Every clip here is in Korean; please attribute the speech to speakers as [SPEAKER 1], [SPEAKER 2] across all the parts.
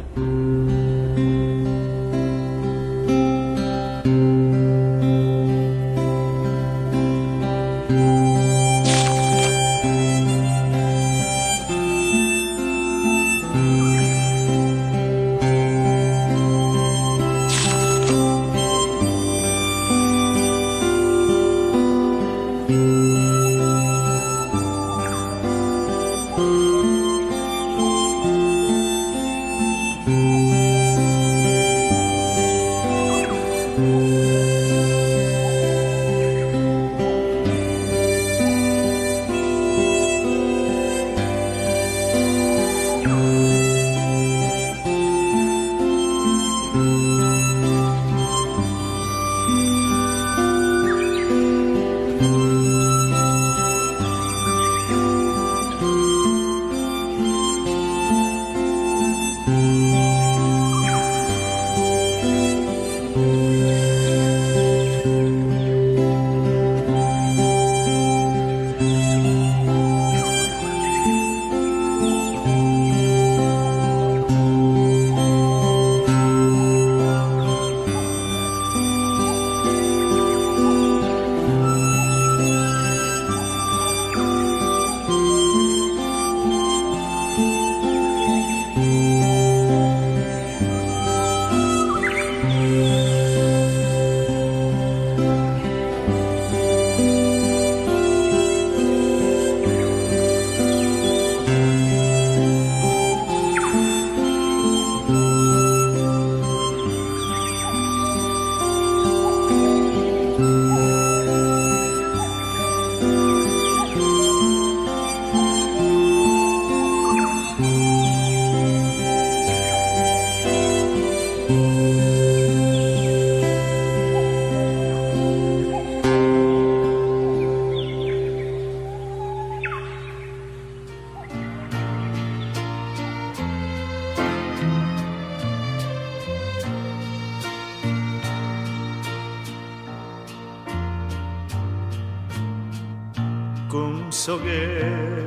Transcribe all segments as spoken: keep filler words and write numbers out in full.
[SPEAKER 1] 꿈속에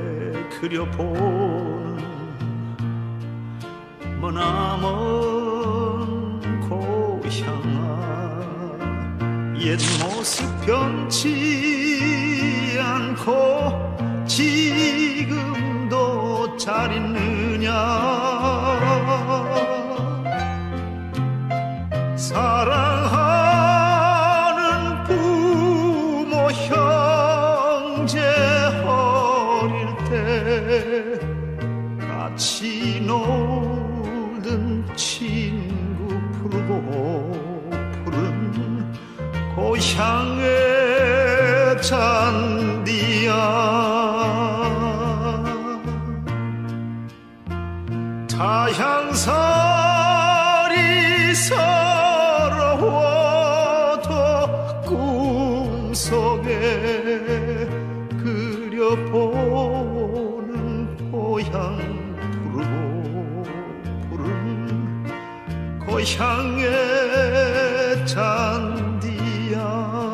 [SPEAKER 1] 그려보는 머나먼 고향아, 옛 모습 변치 않고 지금도 잘 있느냐. 사랑하는 부모 형제 어릴 때 같이 놀던 친구 부르고 푸른 고향의 잔디야. 타향살이 서러워도 꿈속에 그려보는 고향 부르고 푸른 고향의 잔디야.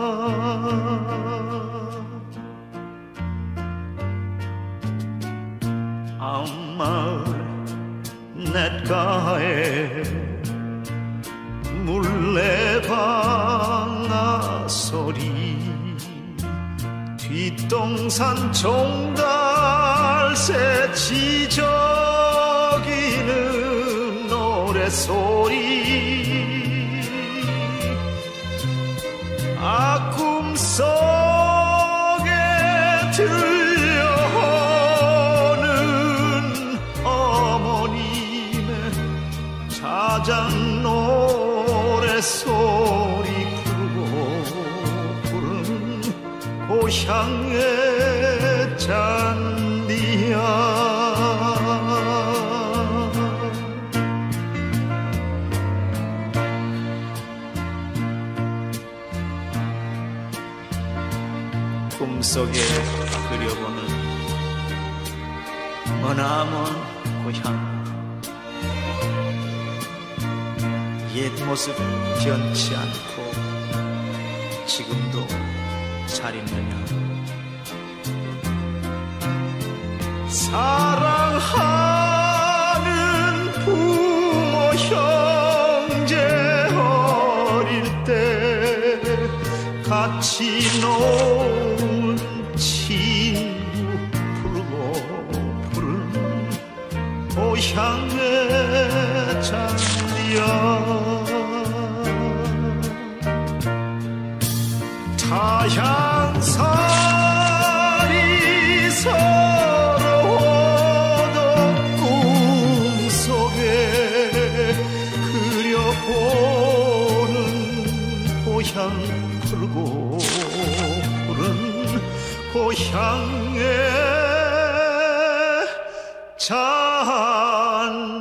[SPEAKER 1] 아마 냇가에 물레방아 소리, 뒷동산 종달새 지저귀는 노래소리. 아, 꿈속에 들려오는 어머님의 자장 노래소리 부르고 부른 고향의 잔디야. 꿈속에 그려보는 머나먼 고향, 옛 모습 변치 않고 지금도 잘 있느냐. 사랑하는 부모 같이 노는 친구 부르고 부른 고향의 잔디야 타향살이 서러워도 꿈속에 그려보는 고향 푸르고 푸른 고향의 잔디야